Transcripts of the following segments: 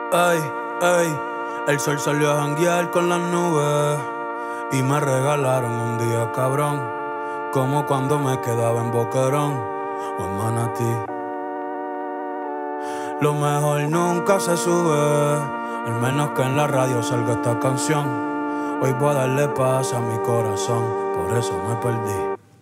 Ey, ey, el sol salió a janguear con las nubes y me regalaron un día cabrón, como cuando me quedaba en Boquerón o en Manatí. Lo mejor nunca se sube, al menos que en la radio salga esta canción. Hoy voy a darle paz a mi corazón, por eso me perdí.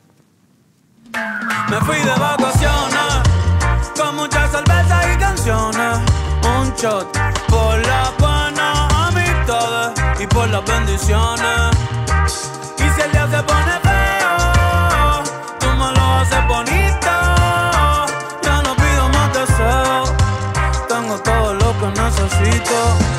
Me fui de vacaciones, con muchas cervezas y canciones. Un shot por las buenas amistades y por las bendiciones. Y si el día se pone feo, tú me lo haces bonito. Ya no pido más deseos, tengo todo lo que necesito.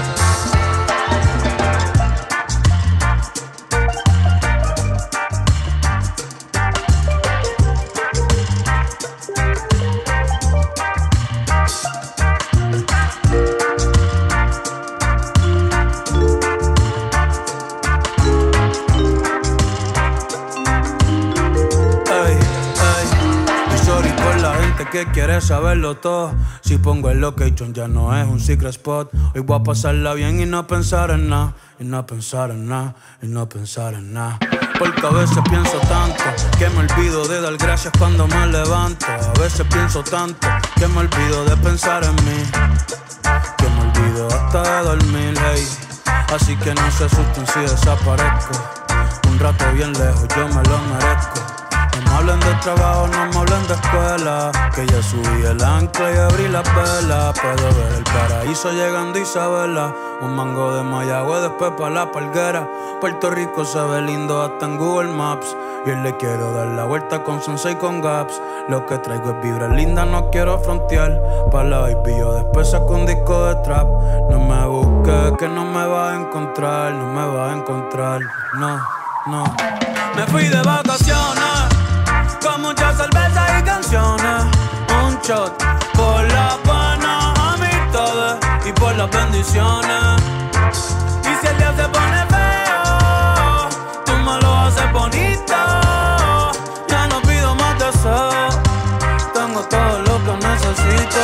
Que quiere saberlo todo. Si pongo el location ya no es un secret spot. Hoy voy a pasarla bien y no pensar en nada. Y no pensar en nada, y no pensar en nada. Porque a veces pienso tanto que me olvido de dar gracias cuando me levanto. A veces pienso tanto que me olvido de pensar en mí, que me olvido hasta de dormir, hey. Así que no se asusten si desaparezco. Un rato bien lejos, yo me lo merezco. No me hablen de trabajo, no me hablen de escuela, que ya subí el ancla y abrí la vela. Puedo ver el paraíso llegando Isabela. Un mango de Mayagüez, después pa' la Palguera. Puerto Rico se ve lindo hasta en Google Maps. Y hoy le quiero dar la vuelta con Sensei con Gaps. Lo que traigo es vibra linda, no quiero frontear. Pa' la baby yo después saco un disco de trap. No me busques que no me vas a encontrar, no me vas a encontrar, no, no. Me fui de vacaciones, con muchas cervezas y canciones. Un shot por las buenas amistades y por las bendiciones. Y si el día se pone feo, tú me lo haces bonito. Ya no pido más deseos, tengo todo lo que necesito.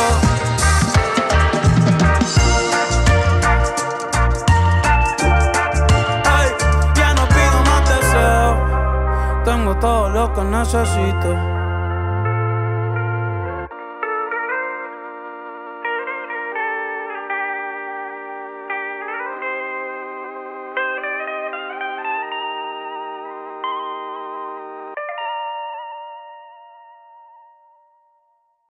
Ay, ya no pido más deseos, tengo todo lo que necesito.